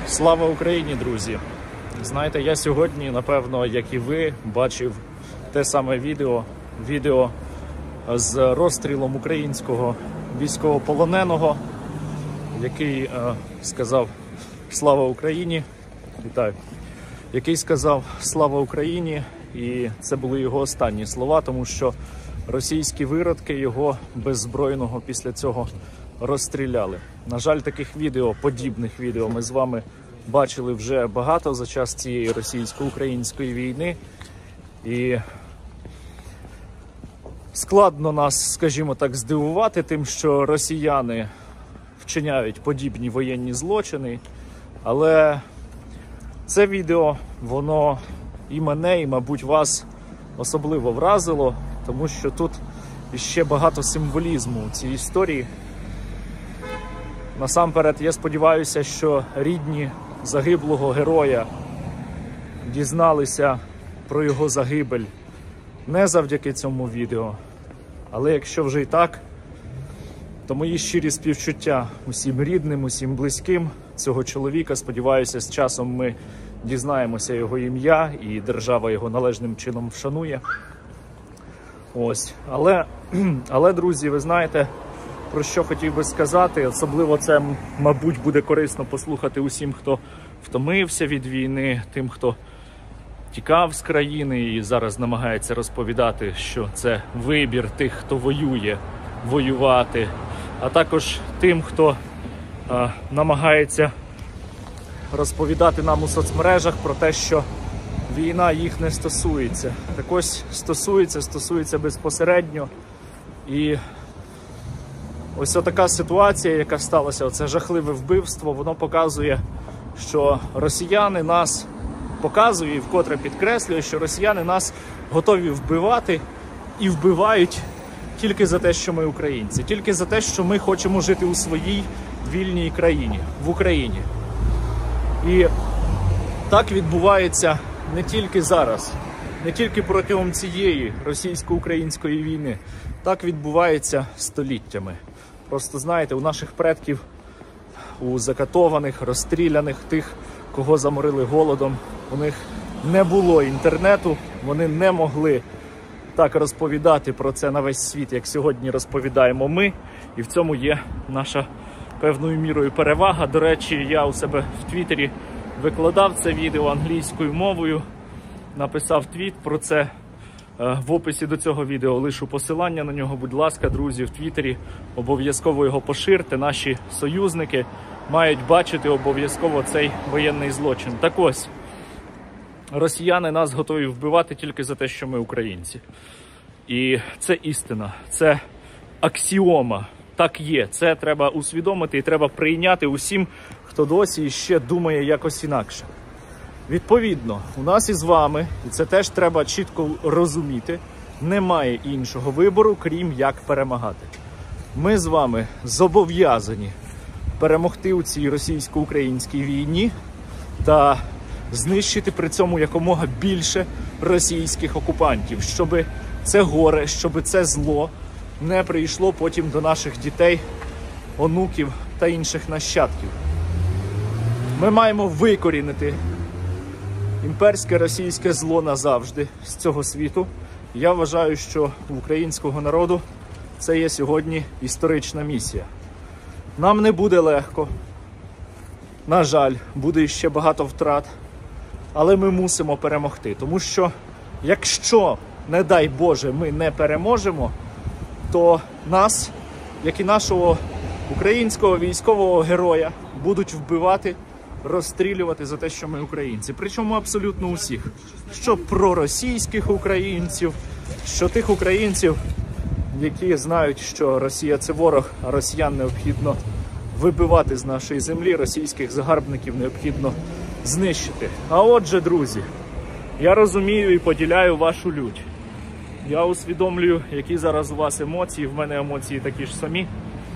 Слава Україні, друзі! Знаєте, я сьогодні, напевно, як і ви, бачив те саме відео з розстрілом українського військовополоненого, який сказав «Слава Україні!», вітаю, який сказав «Слава Україні!», і це були його останні слова, тому що російські виродки його беззбройного після цього розстріляли. На жаль, таких відео, подібних відео ми з вами бачили вже багато за час цієї російсько-української війни. І складно нас, скажімо так, здивувати тим, що росіяни вчиняють подібні воєнні злочини. Але це відео, воно і мене, і, мабуть, вас особливо вразило, тому що тут іще багато символізму у цій історії. Насамперед, я сподіваюся, що рідні загиблого героя дізналися про його загибель не завдяки цьому відео. Але якщо вже і так, то мої щирі співчуття усім рідним, усім близьким цього чоловіка. Сподіваюся, з часом ми дізнаємося його ім'я і держава його належним чином вшанує. Ось. Але, друзі, ви знаєте, про що хотів би сказати, особливо це, мабуть, буде корисно послухати усім, хто втомився від війни, тим, хто тікав з країни і зараз намагається розповідати, що це вибір тих, хто воює, воювати, а також тим, хто намагається розповідати нам у соцмережах про те, що війна їх не стосується. Так ось стосується безпосередньо. І ось така ситуація, яка сталася, оце жахливе вбивство, воно показує, що росіяни нас показує і вкотре підкреслює, що росіяни нас готові вбивати і вбивають тільки за те, що ми українці, тільки за те, що ми хочемо жити у своїй вільній країні, в Україні. І так відбувається не тільки зараз, не тільки протягом цієї російсько-української війни, так відбувається століттями. Просто, знаєте, у наших предків, у закатованих, розстріляних, тих, кого заморили голодом, у них не було інтернету, вони не могли так розповідати про це на весь світ, як сьогодні розповідаємо ми. І в цьому є наша певною мірою перевага. До речі, я у себе в Твіттері викладав це відео англійською мовою, написав твіт про це. В описі до цього відео лишу посилання на нього. Будь ласка, друзі, в Твіттері обов'язково його поширте. Наші союзники мають бачити обов'язково цей воєнний злочин. Так ось, росіяни нас готові вбивати тільки за те, що ми українці. І це істина, це аксіома. Так є, це треба усвідомити і треба прийняти усім, хто досі ще думає якось інакше. Відповідно, у нас із вами, і це теж треба чітко розуміти, немає іншого вибору, крім як перемагати. Ми з вами зобов'язані перемогти у цій російсько-українській війні та знищити при цьому якомога більше російських окупантів, щоб це горе, щоб це зло не прийшло потім до наших дітей, онуків та інших нащадків. Ми маємо викорінити імперське російське зло назавжди з цього світу. Я вважаю, що у українського народу це є сьогодні історична місія. Нам не буде легко, на жаль, буде ще багато втрат, але ми мусимо перемогти. Тому що якщо, не дай Боже, ми не переможемо, то нас, як і нашого українського військового героя, будуть вбивати, розстрілювати за те, що ми українці. Причому абсолютно усіх. Що проросійських українців, що тих українців, які знають, що Росія – це ворог, а росіян необхідно вибивати з нашої землі, російських загарбників необхідно знищити. А отже, друзі, я розумію і поділяю вашу лють. Я усвідомлюю, які зараз у вас емоції, в мене емоції такі ж самі.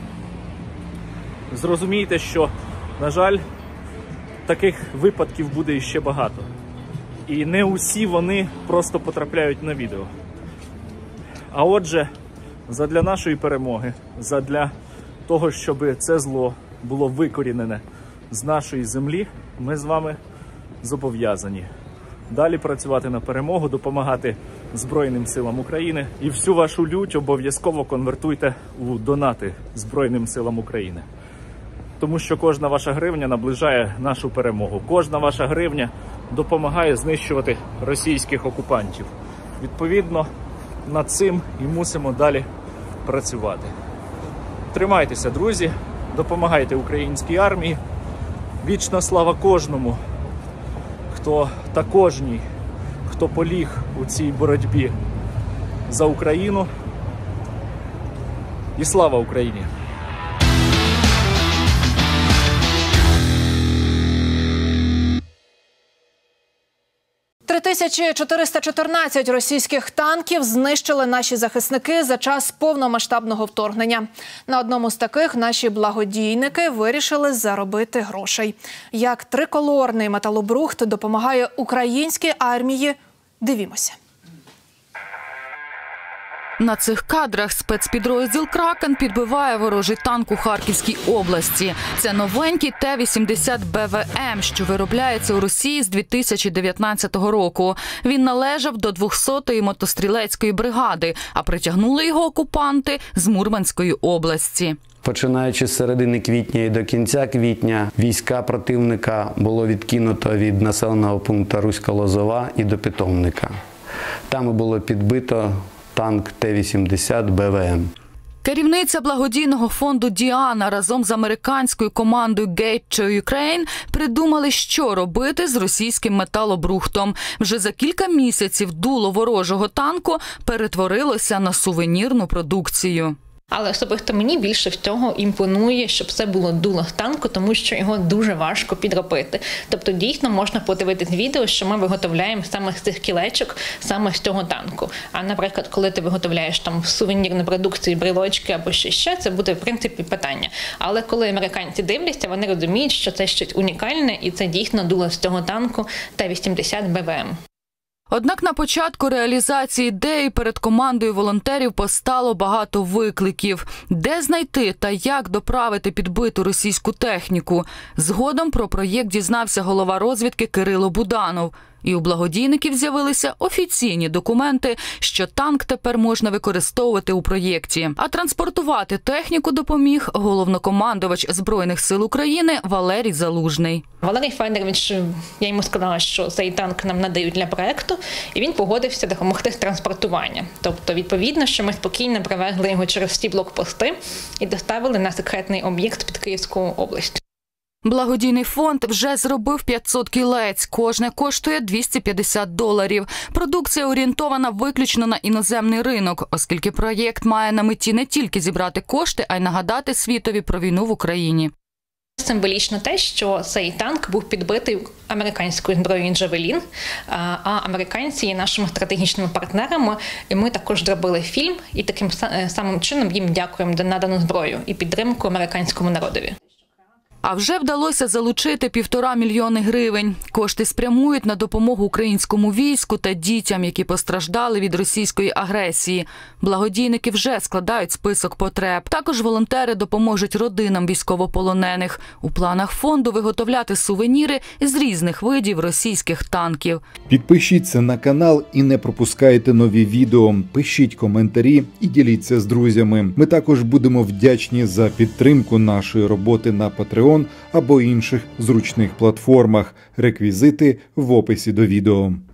Зрозумійте, що, на жаль, таких випадків буде іще багато. І не усі вони просто потрапляють на відео. А отже, задля нашої перемоги, задля того, щоб це зло було викорінене з нашої землі, ми з вами зобов'язані далі працювати на перемогу, допомагати Збройним силам України. І всю вашу лють обов'язково конвертуйте у донати Збройним силам України. Тому що кожна ваша гривня наближає нашу перемогу. Кожна ваша гривня допомагає знищувати російських окупантів. Відповідно, над цим і мусимо далі працювати. Тримайтеся, друзі, допомагайте українській армії. Вічна слава кожному, хто поліг у цій боротьбі за Україну. І слава Україні! 3414 російських танків знищили наші захисники за час повномасштабного вторгнення. На одному з таких наші благодійники вирішили заробити грошей. Як триколорний металобрухт допомагає українській армії – дивімося. На цих кадрах спецпідрозділ «Кракен» підбиває ворожий танк у Харківській області. Це новенький Т-80 БВМ, що виробляється у Росії з 2019 року. Він належав до 200-ї мотострілецької бригади, а притягнули його окупанти з Мурманської області. Починаючи з середини квітня і до кінця квітня, війська противника було відкинуто від населеного пункту Руська-Лозова і до Питомника. Там було підбито танк Т-80 БВМ. Керівниця благодійного фонду «Діана» разом з американською командою «Gate to Ukraine» придумали, що робити з російським металобрухтом. Вже за кілька місяців дуло ворожого танку перетворилося на сувенірну продукцію. Але особисто мені більше всього імпонує, щоб це було дуло танку, тому що його дуже важко підробити. Тобто дійсно можна подивитись відео, що ми виготовляємо саме з цих кілечок, саме з цього танку. А, наприклад, коли ти виготовляєш там сувенірну продукцію, брелочки або щось ще, це буде, в принципі, питання. Але коли американці дивляться, вони розуміють, що це щось унікальне і це дійсно дуло з цього танку Т-80 БВМ. Однак на початку реалізації ідеї перед командою волонтерів постало багато викликів. Де знайти та як доправити підбиту російську техніку? Згодом про проєкт дізнався голова розвідки Кирило Буданов. І у благодійників з'явилися офіційні документи, що танк тепер можна використовувати у проєкті. А транспортувати техніку допоміг головнокомандувач Збройних сил України Валерій Залужний. Валерій Федорович, я йому сказала, що цей танк нам надають для проєкту, і він погодився допомогти з транспортування. Тобто, відповідно, що ми спокійно привезли його через ці блокпости і доставили на секретний об'єкт під Київською областю. Благодійний фонд вже зробив 500 кілець. Кожне коштує $250. Продукція орієнтована виключно на іноземний ринок, оскільки проєкт має на меті не тільки зібрати кошти, а й нагадати світові про війну в Україні. Символічно те, що цей танк був підбитий американською зброєю «Джавелін», а американці є нашими стратегічними партнерами, і ми також зробили фільм, і таким самим чином їм дякуємо за надану зброю і підтримку американському народові. А вже вдалося залучити 1,5 мільйони гривень. Кошти спрямують на допомогу українському війську та дітям, які постраждали від російської агресії. Благодійники вже складають список потреб. Також волонтери допоможуть родинам військовополонених. У планах фонду виготовляти сувеніри з різних видів російських танків. Підпишіться на канал і не пропускайте нові відео. Пишіть коментарі і діліться з друзями. Ми також будемо вдячні за підтримку нашої роботи на Patreon або інших зручних платформах. Реквізити в описі до відео.